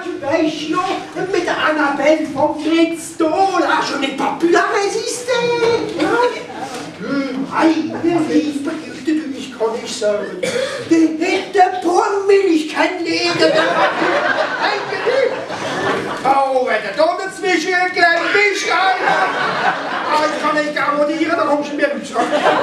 tu weißt ja, mit der Annabelle vom Fritz Dola, je n'ai pas pu la résister. Ei, ich kann nicht sagen, die hätte Pornmilch kennenlernen. Oh, wenn du da dazwischen geklemmt bist, Alter! Ich kann nicht garantieren, da kommst du mir nicht.